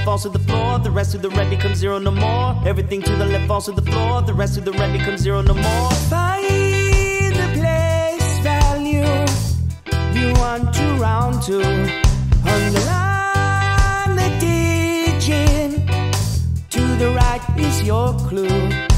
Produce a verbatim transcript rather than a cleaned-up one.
falls to the floor. The rest to the right becomes zero no more. Everything to the left falls to the floor. The rest to the right becomes zero no more. Find the place value you want to round to. Underline the digit. To the right is your clue.